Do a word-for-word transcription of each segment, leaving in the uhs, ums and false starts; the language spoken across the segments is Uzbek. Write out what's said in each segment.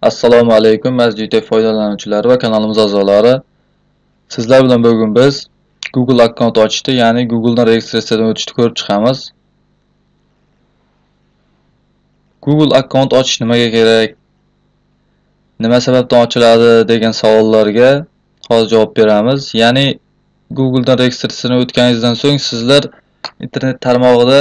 Assalomu alaykum aziz foydalanuvchilari va kanalimiz a'zolari. Sizlar bilan bugun biz Google akkaunt ochishni, ya'ni Google dan registratsiyadan o'tishni ko'rib chiqamiz. Google akkaunt ochish nimaga kerak? Nima sababdan ochiladi degan savollarga hozir javob beramiz. Ya'ni Google dan registratsiyadan o'tganingizdan so'ng sizlar internet tarmog'ida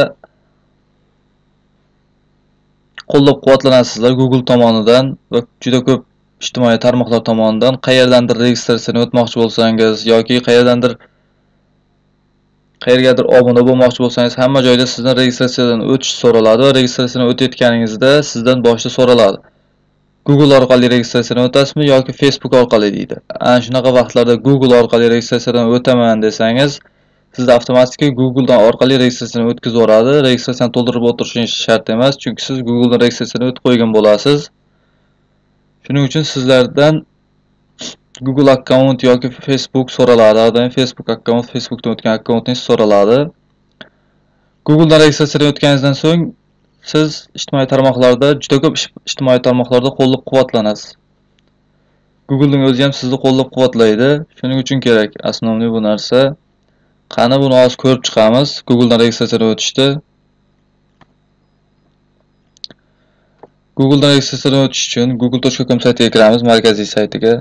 qo'llab-quvvatlanasizlar Google tomonidan va juda ko'p ijtimoiy tarmoqlar tomonidan. Qayerdandir registratsiyadan o'tmoqchi bo'lsangiz yoki qayerdandir qayergadir obuna bo'lmoqchi bo'lsangiz, hamma joyda sizdan registratsiyadan o'tish so'raladi va registratsiyadan o'tayotganingizda sizdan boshida so'raladi. Google orqali registratsiyadan o'tasizmi yoki Facebook orqali deydi. Ana shunaqa vaqtlarda Google orqali registratsiyadan o'taman desangiz, sizda avtomatik Google dan orqali registratsiyadan o'tkazib yuboradi. Registratsiyani to'ldirib o'tirishingiz shart emas, chunki siz Google dan registratsiyadan o'tib qo'ygan bo'lasiz. Shuning uchun sizlardan Google akkaunt yoki Facebook so'raladi. Adoym Facebook akkaunt, Facebookdan o'tgan akkauntingiz so'raladi. Google dan registratsiyadan o'tganingizdan so'ng siz ijtimoiy tarmoqlarda, juda ko'p ijtimoiy tarmoqlarda qo'llab-quvvatlanasiz. Google'ning o'zi ham sizni qo'llab-quvvatlaydi. Shuning uchun kerak asosiy bu narsa. Qani buni hozir ko'rib chiqamiz. Google dan registratsiyadan o'tishdi. Google dan registratsiyadan o'tish uchun google точка com saytiga kiramiz, markaziy saytiga.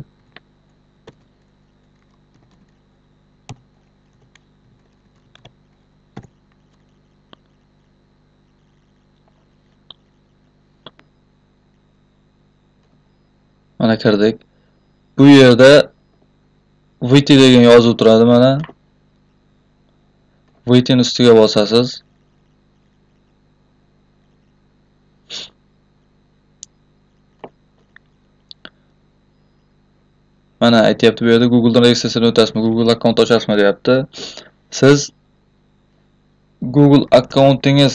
Mana kirdik. Bu yerda выйти degan yozuv turadi mana. выйти ustiga bosasiz. Mana aytyapti bu yerda Google dan registratsiyadan o'tasizmi, Google akkaunt ochasizmi deyapti. Siz Google akkauntingiz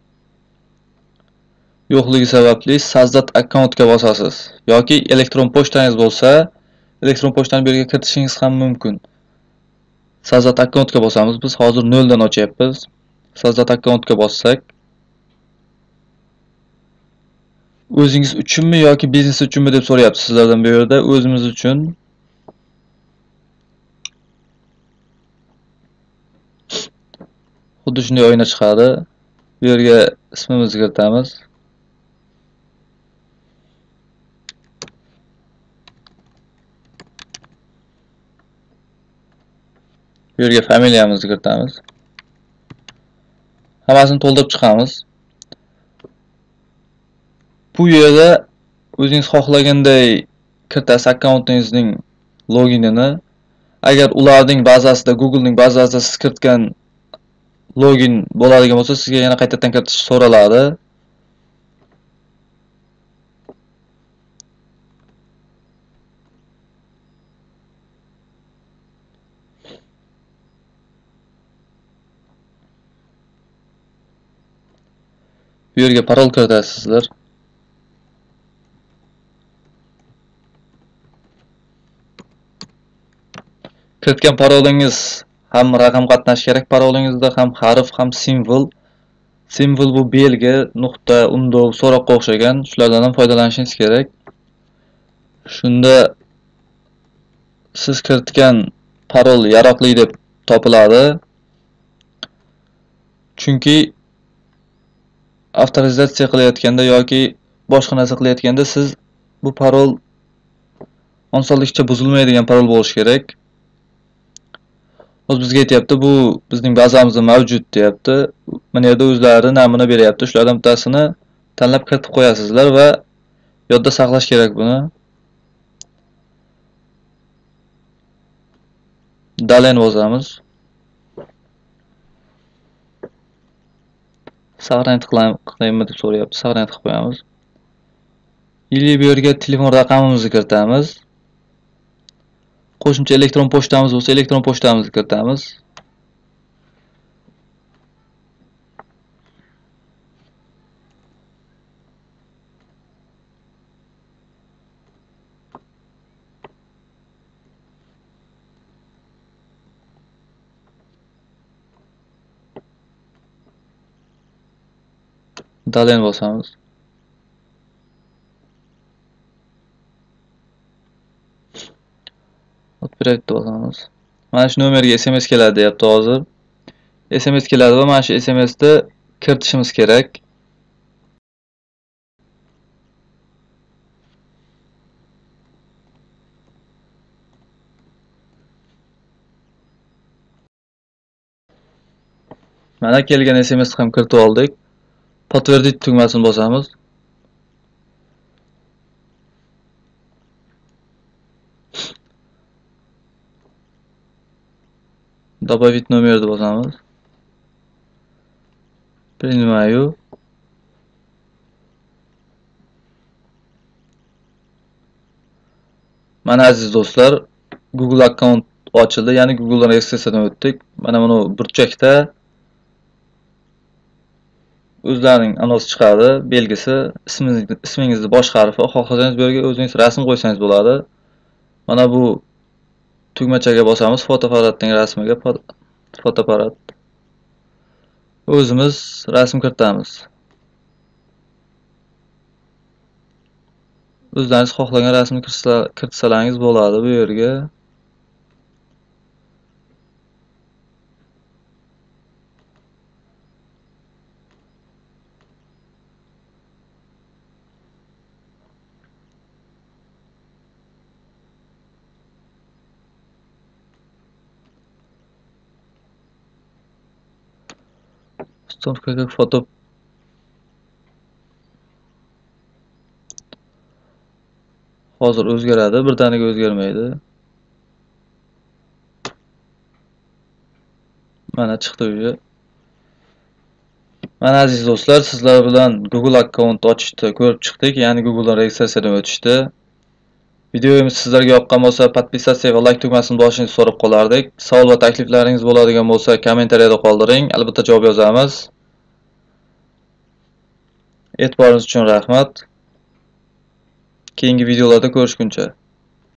yo'qligi sababli Sazzat akkauntga bosasiz yoki elektron pochtangiz bo'lsa, elektron pochtani bu yerga kiritishingiz ham mumkin. Sazzat akkauntga bosamiz. Biz hozir nol dan ochyapmiz. Sazzat akkauntga bossak, o'zingiz uchunmi yoki biznes uchunmi deb so'rayapti sizlardan bu yerda. O'zimiz uchun. Xuddi shunday oyna chiqadi. Bu yerga ismimizni kiritamiz. Bu yerga familiyamizni kiritamiz. Hammasini to'ldirib chiqamiz. Bu yerda o'zingiz xohlaganday kiritasiz akkauntingizning loginini. Agar ularning bazasida, Google'ning bazasida siz kiritgan login bo'ladigan bo'lsa, sizga yana qaytadan kiritish so'raladi. Bu yerga parol kiritasizlar. Kiritgan parolingiz ham raqam qatnashi kerak parolingizda, ham harf, ham simvol. Simvol bu belgi, nuqta, undov, so'roqqa o'xshagan, shulardan ham foydalanishingiz kerak. Shunda siz kiritgan parol yaroqli deb topiladi. Chunki avtorizatsiya qilayotganda yoki boshqa narsa qilayotganda siz bu parol osonlikcha buzilmaydigan parol bo'lishi kerak. Hozir bizga aytayapti, bu bizning bazamizda mavjud deyapti. Mana yerda o'zlari namuna beryapti. Shulardan bittasini tanlab kiritib qo'yasizlar va yodda saqlash kerak buni. Dalen bosamiz. Saqlanib qilaymi deb so'rayapti. Saqlanib qilib qo'yamiz. Ili bu yerga telefon raqamimizni kiritamiz. Qo'shimcha elektron pochtamiz bo'lsa, elektron pochtamizni kiritamiz. Dalen bosamiz. Upgrade deb bosamiz. Mana shu nomerga S M S keladi deyapti hozir. S M S keladi va mana shu S M S ni kiritishimiz kerak. Mana kelgan S M S ni ham kiritib oldik. Подтвердить tugmasini bosamiz. Добавить номер deb bosamiz. Принимаю. Mana aziz do'stlar, Google account ochildi, ya'ni Google registratsiyadan o'tdik. Mana buni burchakda o'zlarining anons chiqadi, belgisi, ismingizni, ismingizni bosh harfi, xohlasangiz bu yerga o'zingiz rasm qo'ysangiz bo'ladi. Mana bu tugmachaga bosamiz, fotoapparatning rasmiga, fotoapparat. O'zimiz rasm kiritamiz. O'zlaringiz xohlagan rasmni kiritsalaringiz bo'ladi bu yerga. Uстановка foto hozir o'zgaradi, birdaniga o'zgarmaydi. Mana chiqdi uyi. Mana aziz do'stlar, sizlar bilan Google account ochishni ko'rib chiqdik, ya'ni Google registratsiyadan o'tishdi. Videomiz sizlarga yoqqan bo'lsa, podpisatsiya va like tugmasini bosishni so'rab qolardik. Savol va takliflaringiz bo'ladigan bo'lsa, kommentariyada qoldiring, albatta javob yozamiz. E'tiboringiz uchun rahmat. Keyingi videolarda ko'rishguncha.